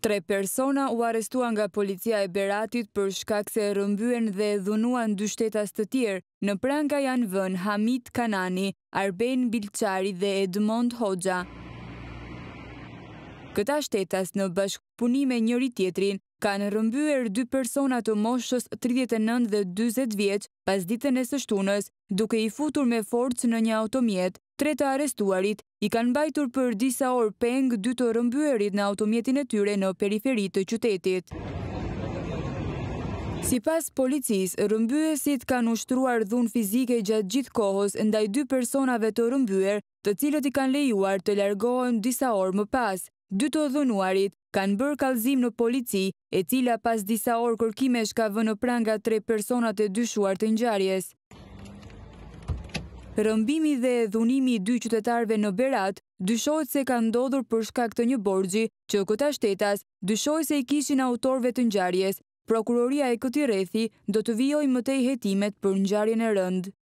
3 persona u arrestuan nga policia e Beratit për shkak se rrëmbyen dhe dhunuan 2 shtetas të tjerë. Në pranga janë vënë Hamit Kanani, Arben Bilçari dhe Edmond Hoxha. Këta shtetas në bashkëpunim me njëri tjetrin kanë rrëmbyer 2 persona të moshës 39 dhe 40 vjeç pas ditën e së shtunës, duke i futur me forcë në një automjet. 3 të arrestuarit i kanë mbajtur për disa orë peng 2 të rrëmbyerit në automjetin e tyre në periferi të qytetit. Sipas policisë, rrëmbyesit kanë ushtruar dhunë fizike gjatë gjithë kohës ndaj 2 personave të rrëmbyer, të cilët i kanë lejuar të largohen disa orë më pas. 2 të dhunuarit kanë bërë kallëzim në polici, e cila pas disa orë kërkimesh ka vënë në pranga 3 personat e dyshuar të ngjarjes. Rrëmbimi dhe dhunimi i 2 qytetarëve në Berat dyshohet se ka ndodhur për shkak të një borxhi që këta shtetas dyshojnë se i kishin autorëve të ngjarjes. Prokuroria e këtij rrethi do të vijojë më tej hetimet për ngjarjen e rëndë.